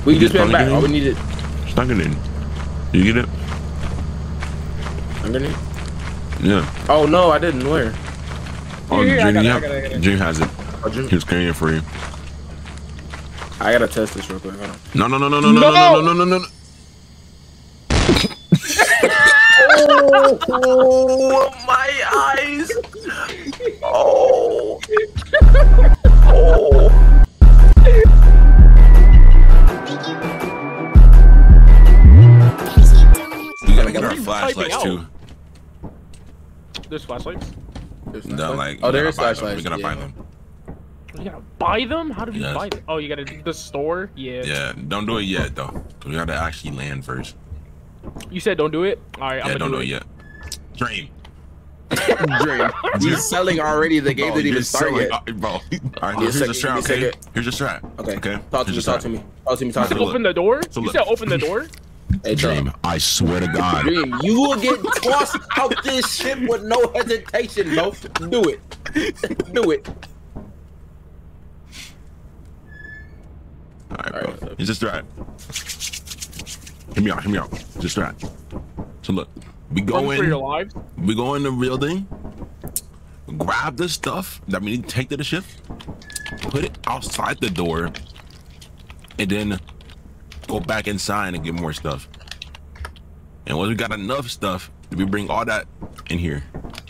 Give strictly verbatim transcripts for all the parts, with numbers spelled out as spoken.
We can just spam back. All we need is stuck it in. You get it? Underneath? Yeah. Oh no, I didn't. Where? Oh, Here, here, Dream, I got it, I got it, I got it. Dream has it. Oh, Dream. He was carrying it for you. I gotta test this real quick. Hold on. No, no, no, no, no, no, no, no, no, no, no. Oh, my eyes. Oh. Oh. We gotta get our flashlights too. There's flashlights? There's No, like, oh, we there gotta is buy them. flashlights. We gotta yeah. buy them. You gotta buy them? How do we Yes. buy them? Oh, you gotta do the store? Yeah. Yeah, don't do it yet though. We gotta actually land first. You said don't do it? Alright, I'm Yeah, gonna don't do do it. it yet. Dream. Dream. You're selling already. The game Bro, didn't even you're start selling- yet. uh, Bro, all right, Give me a here's the second, strap, give me a okay? second. Here's the strap. Okay. Okay. Talk to me. Here's the Talk strap. to me. Talk to me. You Talk said to me. open the door? So You look. said open the door? Hey, Dream, I swear to God. Dream, you will get tossed out this ship with no hesitation, bro. Do it. Do it. All right, bro. All right. It's just right. Hear me out. Hear me out. Just right. So look, we go Run for your in. lives? We go in the building. Grab the stuff that we need to take to the ship. Put it outside the door, and then go back inside and get more stuff. And once we got enough stuff, we bring all that in here.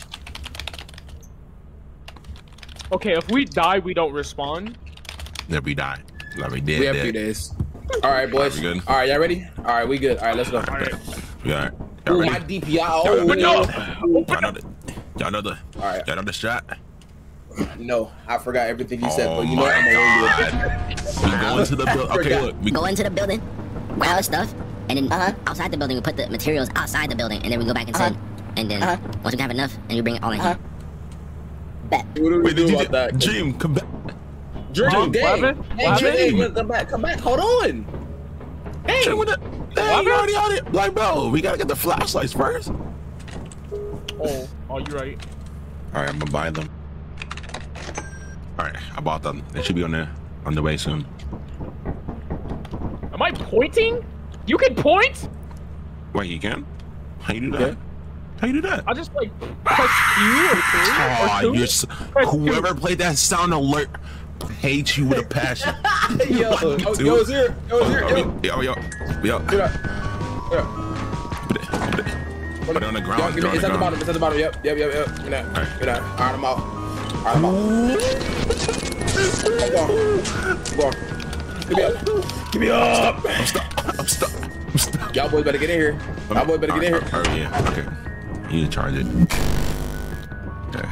Okay, if we die, we don't respawn. Then we die. Like we did. We have a dead. few days. All right, boys. All right, we good? All right, y'all ready? All right, we good. All right, let's go. All right. We all right. Y'all Ooh, ready? my D P I. Y'all Oh, ready? no. Y'all know the. Y'all know the. All right. Y'all know the shot. No, I forgot everything you said, Oh but you know what? my I'm gonna God. We go into the building. Okay, look. We Go into the building, grab the stuff, and then uh-huh. outside the building we put the materials outside the building, and then we go back inside. Uh-huh. And then uh-huh. once we have enough, and you bring it all in uh-huh. here. Bet. What do we Wait, do did you about that? Dream, come back. Dream, Huh? dang. What happened? Hey, What Dream, happened? come back, come back. Hold on. Hey. Dream, what the? Hey, you already on it. Like, bro, we gotta get the flashlights first. Oh, oh, you're right. All right, I'm gonna buy them. All right, I bought them. They should be on the on the way soon. Am I pointing? You can point? Wait, you can? How you do that? Yeah. How you do that? I just like press Q or three Oh, or two. you're s Press whoever two. played that sound alert hates you with a passion. Yo, oh, Dude. yo, it's here. Yo, it's here. Oh, Yo. yo, yo, yo. Get up. Get up. Put it, put it, put it on the ground. Yo, Put give it me, on it's the at the bottom. ground. It's at the bottom. Yep, yep, yep, yep. Get out. Alright. Get out. All right, I'm out. All right, I'm out. Go on. Go on. Give me up. Give me up. I'm stuck. I'm stuck. I'm stuck. Y'all boys better get in here. Y'all boys better get in here. Oh, yeah. Okay. You need to charge it. Okay.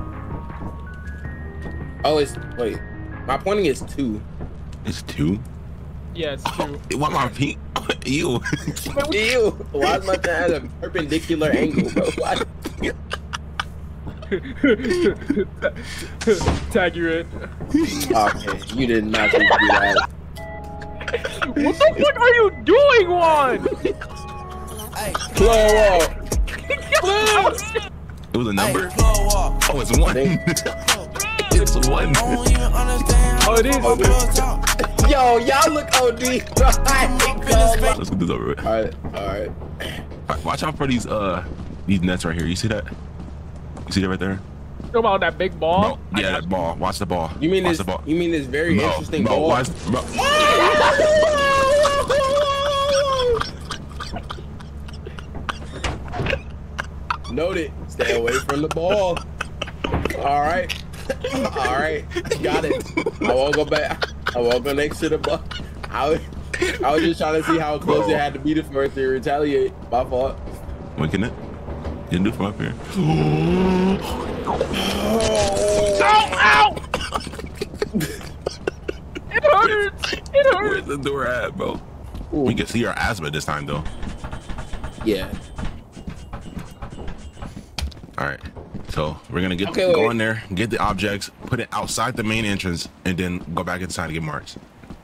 Oh, it's wait. My pointing is two. It's two. Yeah, it's two. It want my pink. Ew. Ew. Why is my thing at a perpendicular angle, bro? Why? Tag you in. Okay, you did not do that. What the fuck are you doing, Juan? Blow wall. It was a number. Oh, it's one. It's one. Oh, it is. Oh, dude. Yo, y'all look O D. Bro. Let's get this over with. All right, all right. Alright, watch out for these uh these nets right here. You see that? You see that right there? Talk about that big ball. Bro, yeah, that ball. Watch the ball. You mean watch this? the ball. You mean this very Bro, interesting bro, ball? watch, bro. Noted. Stay away from the ball. All right. All right. Got it. I won't go back. I won't go next to the ball. I was, I was just trying to see how close Bro. it had to be to for it to retaliate. My fault. Wait, can it? You can do it from up here. Ow! Ow! It hurts. It hurts. Where's the door at, bro? Ooh. We can see our asthma this time, though. Yeah. All right. So we're gonna get Okay, go wait. in there, get the objects, put it outside the main entrance, and then go back inside and get marks.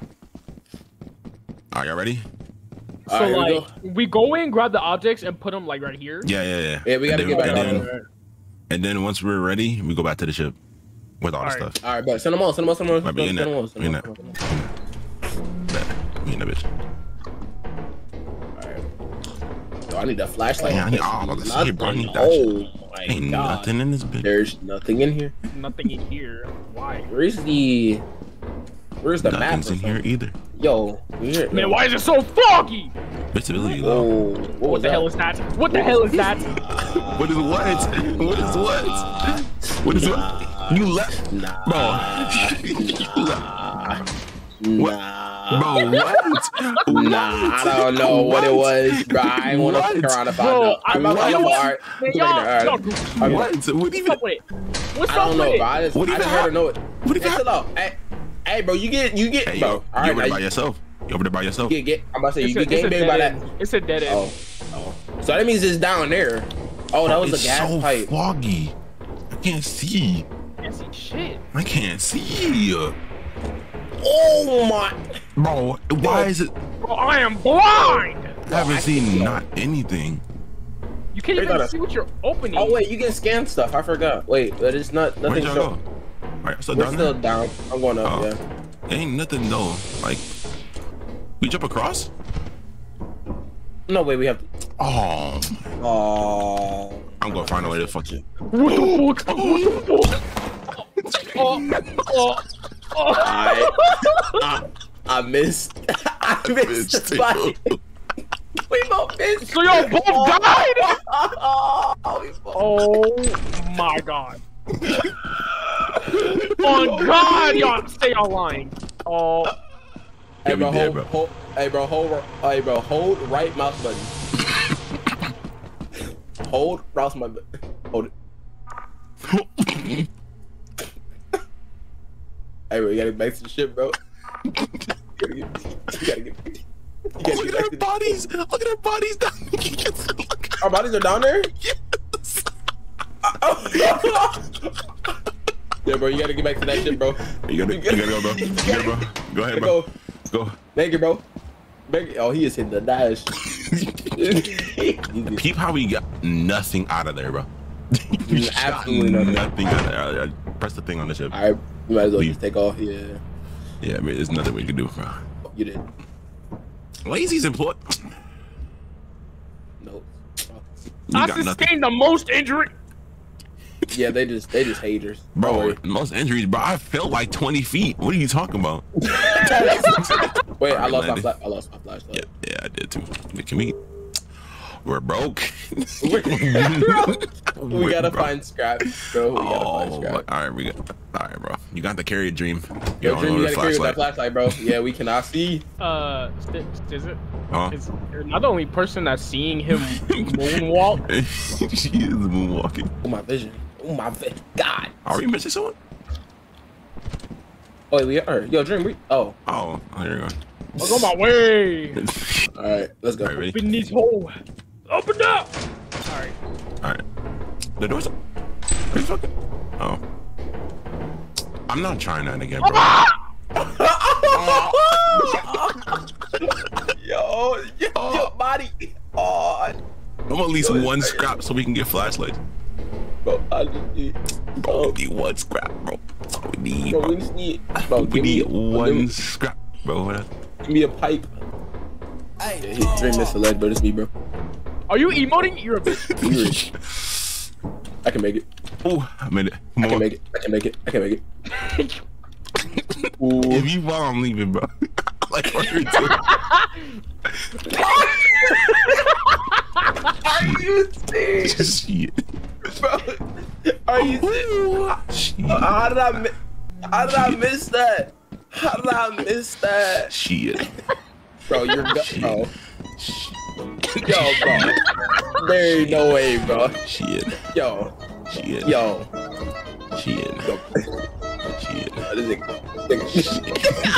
All right, y'all ready? So All right, here we like, we go in, grab the objects, and put them like right here. Yeah, yeah, yeah. Yeah, we gotta and get then, back and on. then, and then once we're ready, we go back to the ship with all, All the right. stuff. All right, but send them on. Send them on. Send them on. Might be in Send them that. on. Send In them that. on. Bet. We in a bitch. Alright. So I need a flashlight. Man, I need all of this here, bro. I need that Oh my Ain't god. nothing in this bitch. There's nothing in here. Nothing in here. Why? Where's the Where's the Nothing's map? in here either. Yo, we're Man, why is it so foggy? Visibility low. Whoa, what, was What the that? hell is that? What the hell is that? What is what? What is what? What is what? You left, Nah. bro. You left. What? Nah. Bro, what? Nah, I don't know what, it was, bro. I ain't want to What? fuck around if I Bro, know. I- I'm not you know gonna what? alright. Man, Alright. y'all, y'all, Okay. What? What what's even? up with it? What's I up don't know, with bro. it? I just, What I even just heard her happened? know it. What even Hey, chill out. Hey, hey, bro, you get, you get, Hey, bro. yo, All you right, over there now by you yourself? You over there by yourself? get, get. I'm about to say It's you a, get it's game a big dead by that. end. It's a dead end. Oh, oh. So that means it's down there. Oh, that was it's a gas so pipe. foggy. I can't see. Can't see shit. I can't see. Oh my. Bro, why is it? Bro, I am blind. I haven't seen not anything. You can't They even gotta- see what you're opening. Oh wait, you can scan stuff. I forgot. Wait, but it's not Where'd nothing. y'all Show. go? Alright, so We're down still there? down. I'm going up. Oh. Yeah. Ain't nothing though. Like, we jump across? No, wait. We have to. Oh, Oh. I'm gonna find a way to fuck you. What the fuck? What the fuck? Oh, oh, oh. I, I, I missed. I missed the spot. We both missed. So y'all both died? Oh, we both- Oh my god. Oh god, y'all stay online. Oh, Hey Yeah, bro, we did, hold, bro. hold, hey bro, hold, hey bro, hold right mouse button. Hold mouse button. Hold it. Hey bro, you gotta get back to the ship, bro. You gotta get, you gotta get, you gotta Oh, get look at back our to bodies. Look at our bodies down there. the, our bodies are down there? Yes. Yeah, bro, you gotta get back to that ship, bro. You gotta, you gotta go, bro. You gotta, bro. Go ahead, bro. Go, Go. make it, bro. Make it. Oh, he is hitting the dash. Peep how we got nothing out of there, bro. We shot Absolutely nothing. nothing out of there. I, I press the thing on the ship. Alright, you might as well Leave. just take off. Yeah, Yeah, I mean, there's nothing we can do, bro. you did. Lazy's employed. No. You I got nothing. sustained the most injury. Yeah, they just they just haters. Don't Bro, worry. most injuries, bro. I fell like twenty feet. What are you talking about? Wait, I lost my landed. flash. I lost my flashlight. Yeah, yeah, I did too. But can we? We're broke. we We're gotta broke. find scrap, bro. We gotta Oh, find scrap. all right, we got. All right, bro. You got the carry dream. You Yo, don't Dream, know you the gotta carry with that flashlight. flashlight, bro. Yeah, we cannot see. Uh, st- is it? Huh? Is you're not the only person that's seeing him moonwalk. She is moonwalking. Oh my vision. Oh my vision. God. Are we missing someone? Oh, wait, we are. Yo, Dream. We. Oh. Oh, oh here we I'll go my way. go. All right. Let's go. All right, ready? Open this hole. Open up. All right. All right. The door's up. Are you fucking? Oh. I'm not trying that again, bro. Yo, yo, yo, body. Oh, I want at least one scrap so we can get flashlights. bro, I just need. Bro, Oh, we need one scrap, bro. That's all we need, bro, bro. we just need. Bro, We give me need give one me- scrap, bro. What else? Give me a pipe. Yeah, he Dream missed the leg, but it's me, bro. Are you emoting? You're a bitch. You- I can make it. Oh, I made it. Come I can on. make it. I can make it. I can make it. Ooh. If you fall, I'm leaving, bro. Like, what are you doing? Are you serious, Shit. bro? Are you serious? Shit. How did I miss? How did I miss that? How did I miss that? Shit. Bro, you're go- bro. Yo, bro. There ain't no way, bro. Shit. Yo, Shit. yo. Shit. Yo. Shit. This nigga- nigga-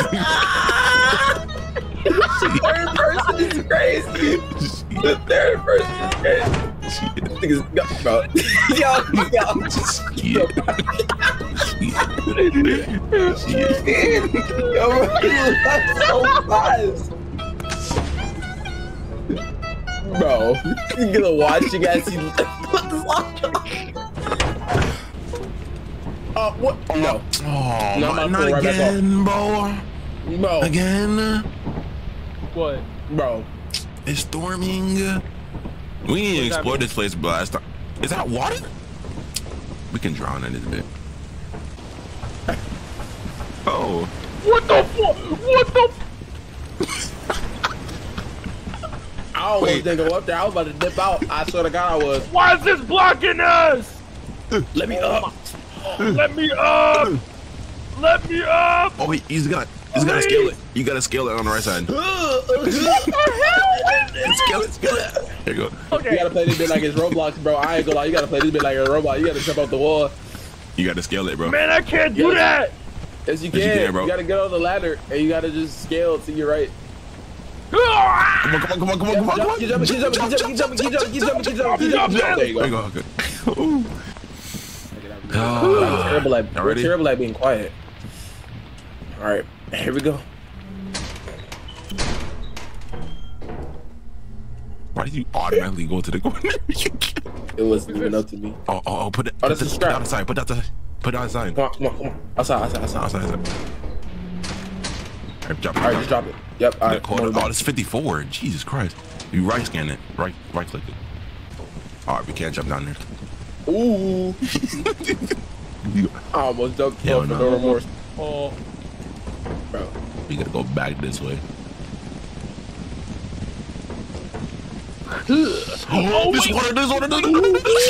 Third person is crazy. The third person is crazy. Shit. Niggas, no, bro. Yo, yo. Yo, Shit. yo, bro, you left so fast. Bro, you gonna watch, you guys see. Uh, what? No. Oh, No, my, I'm not right back again, bro. Bro. Again. What? Bro. It's storming. We need to explore this place, but last time. Is that water? We can drown in this bit. Oh. What the fuck? What the? I almost Wait. didn't go up there. I was about to dip out. I swear to God, I was. Why is this blocking us? Let me up. Let me up! Let me up! Oh, wait, he's got, he's got to scale it. You got to scale it on the right side. Scale it, scale it. There you go. Okay. You gotta play this bit like it's Roblox, bro. I ain't gonna lie. You gotta play this bit like it's Roblox. You gotta jump off the wall. You got to scale it, bro. Man, I can't do Yes. that! Yes, you Yes, can. you can, bro. You gotta get on the ladder and you gotta just scale to your right. Come on, come on, come on, come on, come on, come on. Keep jumping, keep jumping, keep jumping, keep jumping, keep jumping, keep jumping, keep jumping, keep jumping. There you There you go. go. Okay. Ooh. We're Ah. terrible at, we're Already? terrible at being quiet. All right, here we go. Why did you automatically go to the corner? It wasn't even up to me. oh, oh, oh, put it. Oh, Put that's a it strap. outside. Put that outside. Put it outside. Come on, come on, come on. Outside, outside, outside. Outside, outside. All right, drop it. All right, just drop it. Yep. All Yeah, right. code. come on, Oh, it's fifty-four. Jesus Christ. You right scan it. Right, right click it. All right, we can't jump down there. Ooh. I almost jumped Hell off for no. no remorse, Oh, bro. We gotta go back this way. oh This wait. water, this water, this water.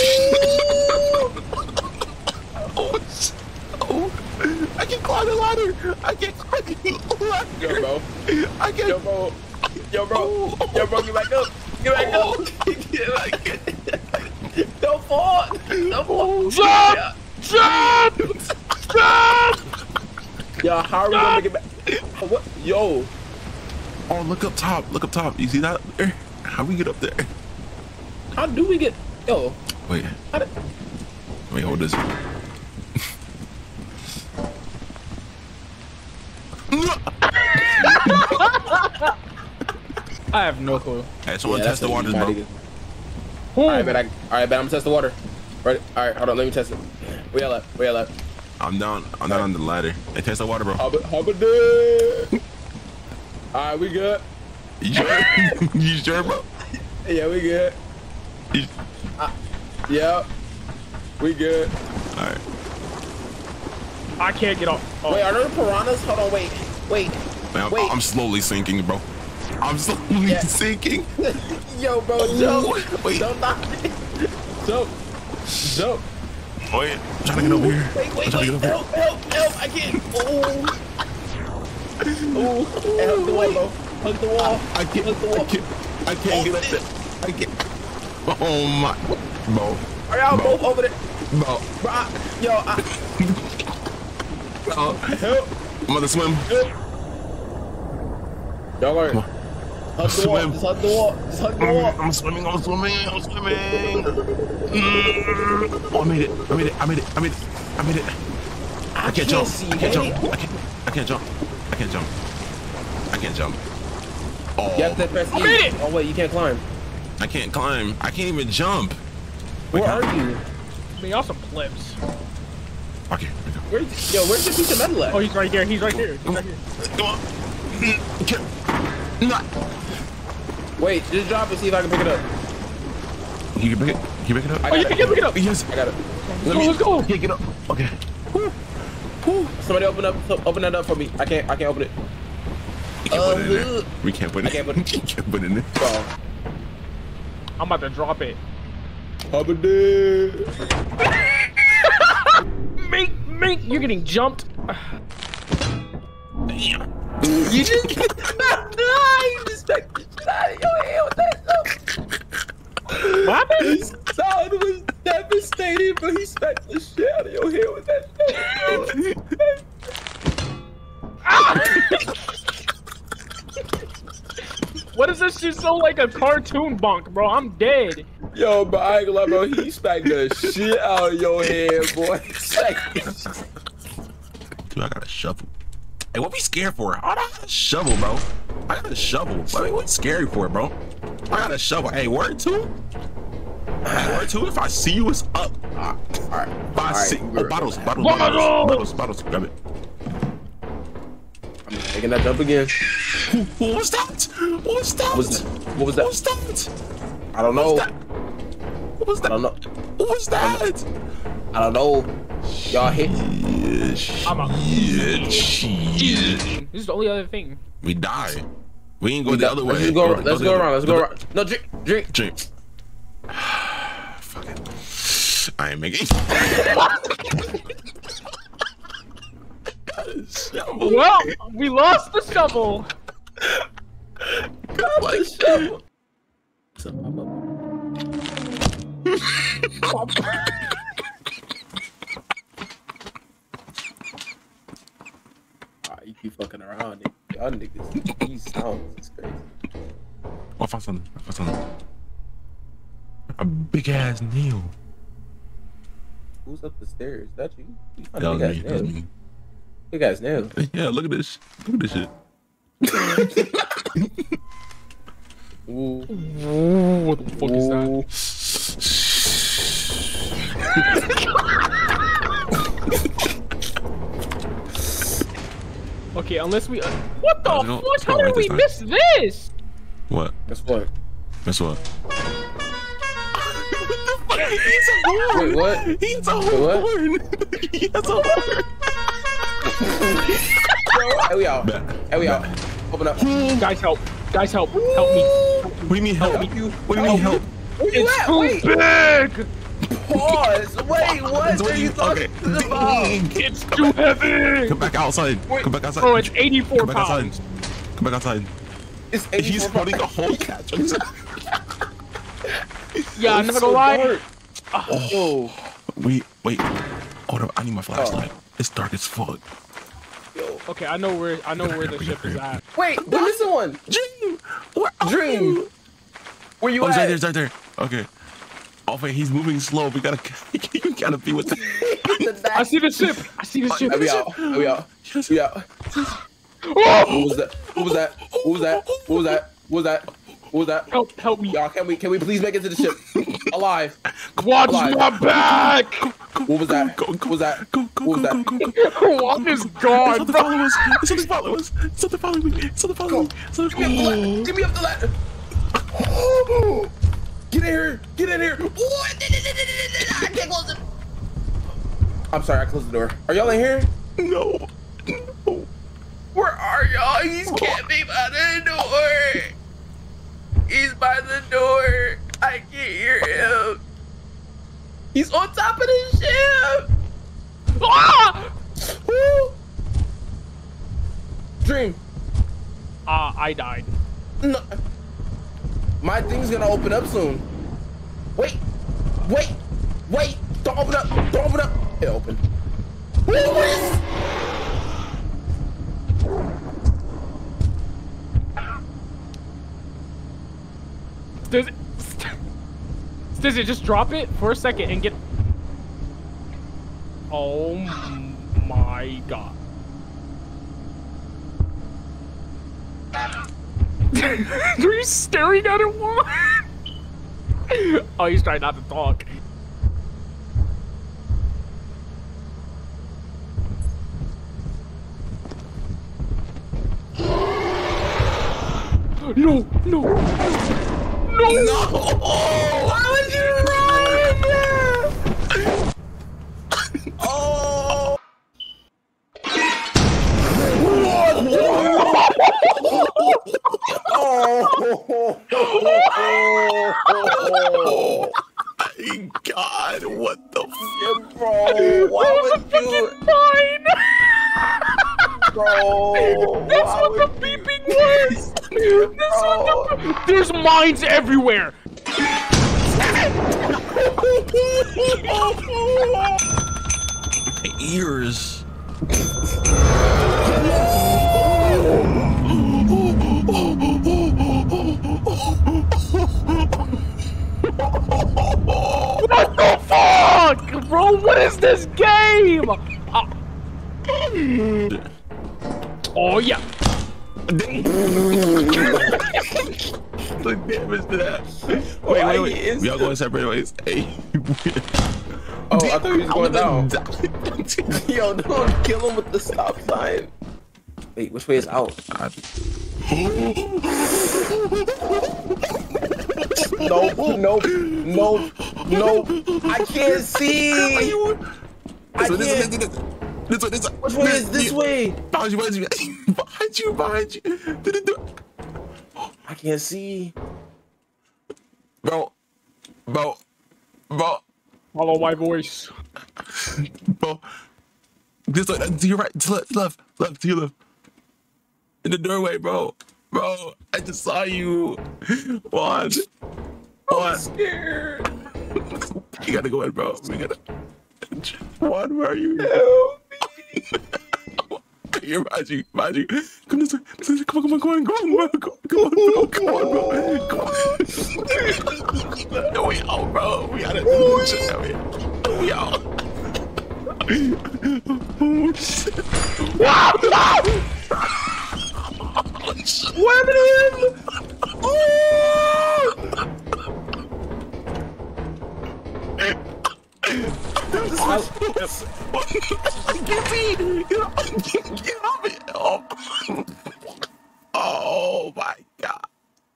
Oh, it's- oh, I can't climb the ladder. I can't climb the ladder. Yo, bro. I can't. Yo, bro. Yo, bro. Yo, bro. Get back up. Get back Oh. up. Get back up. Don't fall. Don't fall. Jump! Jump! Jump! Yo, how are we gonna make it back? What? Yo. Oh, look up top. Look up top. You see that? There? How we get up there? How do we get? Yo. Wait. How did, Wait, hold this. I have no clue. Hey, someone Yeah, test the that's waters, what bro. you might All right, bet I. All right, bet I'm gonna test the water. Right. All right, hold on. Let me test it. We all up. We all up. I'm down. I'm down on the ladder. Hey, test the water, bro. Hubba, hubba day. All right, we good. You sure? You sure, bro? Yeah, we good. You- Yeah, we good. All right. I can't get off. Oh. Wait, are there piranhas? Hold on, wait, wait, Man, I'm, wait. I'm slowly sinking, bro. I'm slowly Yeah. sinking. Yo, bro, jump. Ooh, wait. Don't knock me. Jump. Jump. Wait, I'm trying to get over here. Wait, I'm wait, trying wait. to get over Help, help, help. I can't. Ooh. Ooh. Hey, hug the wall, bro. Hug the wall. here. I can't. Hug the wall. I can't. I can't get up there. I can't. Oh my, bro. Are y'all Bro. both over there? Bro. Bro, I, yo, I, Bro. help. I'm gonna swim. Help. Y'all are. Come on. Hug the wall. Swim. Just hug the wall. Just hug the wall. I'm swimming. I'm swimming. I'm swimming. Mm. Oh, I made it. I made it. I made it. I made it. I made it. I can't jump. see I can't jump. anything. I can't. I can't jump. I can't jump. I can't jump. Oh, You have to press E. I made it. Oh wait, you can't climb. I can't climb. I can't even jump. Where Wait, are how- you? I mean, y'all some plebs. Okay. Here we go. Where's, yo, where's your piece of metal at? Oh, he's right there. He's right there. He's right here. Come on. Mm, can't- Not. Wait, just drop it. See if I can pick it up. You can pick it. Can you pick it up? I Oh, you got can it. get pick it up. Yes. I got it. Let's go. Let's go. Pick it up. Okay. Somebody open up, open that up for me. I can't, I can't open it. We can't put it in Uh, there. We can't put it. I can't put it- We can't put it in there. Bro. I'm about to drop it. Hubba day. Mink, mink, you're getting jumped. You just you just smacked the shit out of your head with that stuff. What happened? His sound was devastating, but he smacked the shit out of your head with that What is this shit so like a cartoon bunk, bro? I'm dead. Yo, but I ain't gonna lie, bro. He smacked the shit out of your head, boy. He smacked the shit. Dude, I got a shovel. Hey, what we scared for? I got a shovel, bro. I got a shovel. What what scary for, bro? I got a shovel. Hey, word two? Hey, word two? If I see you, it's up. All right. If I see, All oh, right. bottles, bottles, Bottle! bottles, bottles, bottles. Grab it. I'm taking that jump again. Who, who was that? What was that? What was that? What was that? What was that? I don't know. What was that? I don't know. What was that? I don't know. Y'all hit. Yeah, I'm out. shit, shit. This is the only other thing. We die. We ain't go We the got- other let's way. just go. Or- Let's the go other- around. Let's the go other- around. No, drink, drink. Drink. Fuck it. I ain't making. Well, we lost the shovel. Like, Ah, you keep fucking around, nigga. Y'all niggas. These sounds is crazy. oh, I found something. I found something. A big ass nail. Who's up the stairs? That you? You found That a was big me. ass That was nail. me. Big ass nail. Yeah, look at this. Look at this shit. Ooh. Ooh, what the fuck is that? Ooh. Okay, unless we. Uh, what the Uh, no, fuck? let's How go did right we this miss this? What? Guess what? Guess what? Wait, what? He's a Wait, what? horn. He has a horn. Hey, we out. Back. Hey, we out. Back. Open up. Guys, help! Guys, help! Help me! What do you mean help? Help you. What do you mean help? Where you It's at? too Wait. big! Pause. Wait, what So are you okay. talking about? It's too heavy! Come back outside. Wait. Come back outside. Bro, it's eighty-four Come back outside. pounds. Come back outside. It's He's eighty-four holding a whole catch. on his- Yeah, I'm It's not so gonna lie. dark. Yo, Wait, wait. Hold up. I need my flashlight. It's dark as fuck. yo. Okay, I know where I know where the ship is at. Wait, we're missing one. Dream. Where are Dream. you? Where you Oh, he's at? right there. He's right there. Okay. Oh wait, he's moving slow. We gotta. You gotta be with. The... I see the ship. I see the ship. Hey, we out. Hey, we out. Yes. We out. Oh! What was that? What was that? What was that? What was that? What was that? What was that? Help! Help me! Y'all, can we can we please make it to the ship alive? Watch alive. my back! What was that? Go, go, What was that? Go, go, What was go, that? go, go, go. What is It's gone, something bro? follow us. It's something follow us. It's something follow me. It's something follow me. Something Give me follow up the me. ladder. Give me up the ladder. Get in here. Get in here. What? I can't close it. I'm sorry, I closed the door. Are y'all in here? No. No. Where are y'all? He's can't be by the door. He's by the door. I can't hear him. He's on top of the ship. Ah! Woo. Dream. Ah, I died. No. My thing's gonna open up soon. Wait. Wait. Wait. Don't open up. Don't open up. It opened. What is? Does it, does it just drop it for a second and get? Oh my god! Are you staring at it? What? Oh, he's trying not to talk. No, no, no, no! Why would you run? Oh. Oh. My God, what the f- Yeah, bro, why That was would a fucking you, fine. bro? That's why what the would you- beeping was. That's what the, there's mines everywhere. My ears? What the fuck, bro? What is this game? Uh, oh yeah. The damage to that. Wait, Why wait, wait. is We all the- going separate ways. Hey. Oh, I thought he was going down. down. Yo, don't kill him with the stop sign. Wait, which way is out? I, Nope, nope, nope, nope. I can't see. I This way, can't. this way, this way, this way. Which way is this way? Behind you, behind you, behind you, behind you. I can't see. Bro, bro, bro, Follow my voice. bro. This way, to your right, to left, left, left, to your left. In the doorway, bro. Bro, I just saw you. Juan. Juan. I'm scared. You gotta go in, bro. We gotta. Juan, where are you? Help me. Here, behind you, behind you. Come this way. This way. Come on, come on, come on, come on, bro. Come on, bro. Come on, bro. Come on. No, we out, bro. We gotta do this shit out here. We out. Oh, shit. Wow! Women! Oh! Get me! Get off me! Oh. Oh my god.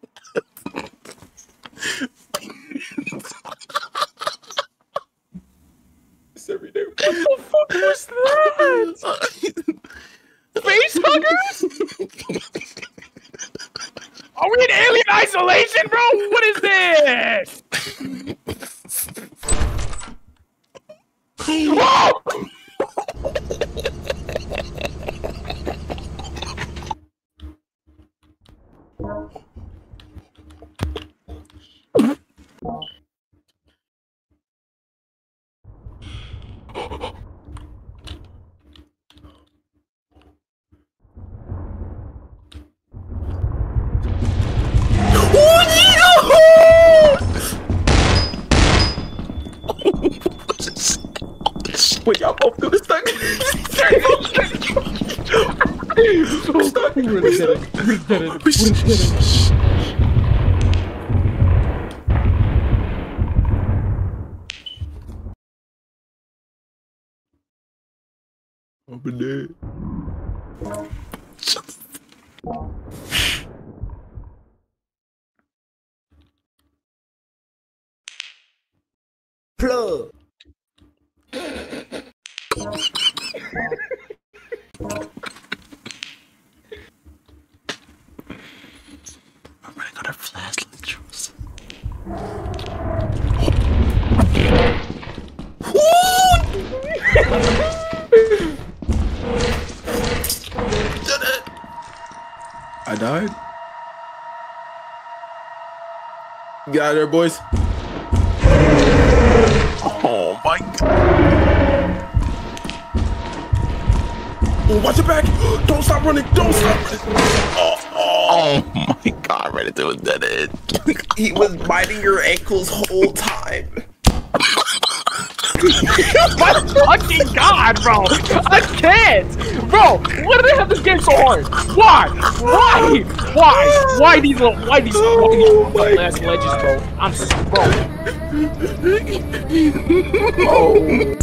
It's every day. What the fuck was that? Face huggers? Are we in alien isolation, bro? What is this? Whoa! Wait, y'all both gonna stuck. I'm stuck. We really did it. We did it. We did it. I'm dead. Plug. I'm running out of flashlight juice. I died. Get out of there, boys. Oh my god. Oh, watch your back. Don't stop running. Don't stop running. Oh, oh my god, ready to dead it. He was biting your ankles whole time. My fucking god, bro! I can't! Bro, why do they have this game so hard? Why? Why? Why? Why these little, why these, why these little ass ledges, bro? I'm so, bro. Oh.